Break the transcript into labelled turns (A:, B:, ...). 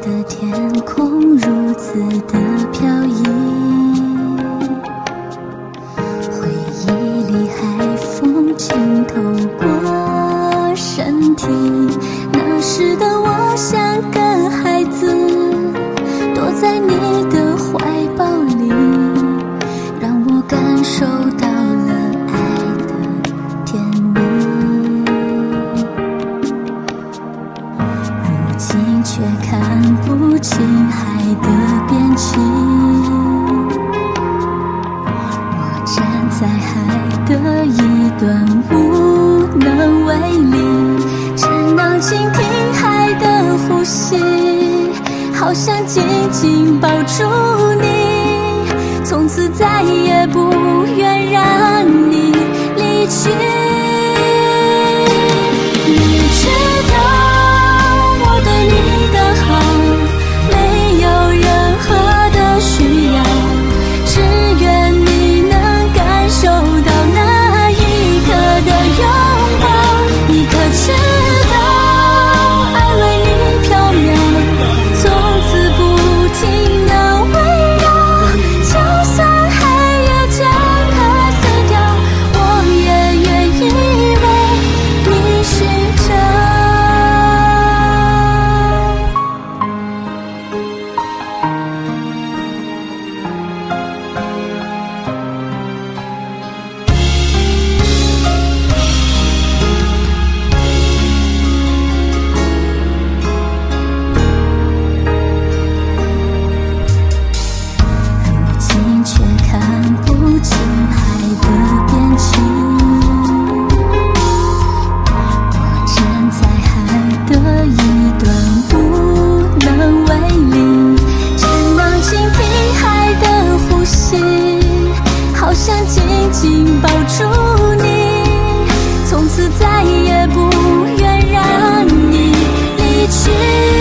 A: 的天空如此的飘逸，回忆里海风浸透过身体。那时的我像个孩子，躲在你的怀抱里，让我感受到了爱的甜蜜。如今却看不清海的边际，我站在海的一端无能为力，只能倾听海的呼吸，好想紧紧抱住你，从此再也不愿让你离去。你知道我对你的好，没有任何的需要，只愿你能感受到那一刻的拥抱。你可知道爱为你飘渺，从此不停地围绕，就算黑夜将它撕掉，我也愿意为你寻找。如今却看不清海的边际，我站在海的一端无能为力，只能倾听海的呼吸，好想紧紧抱住你，从此再也不愿让你离去。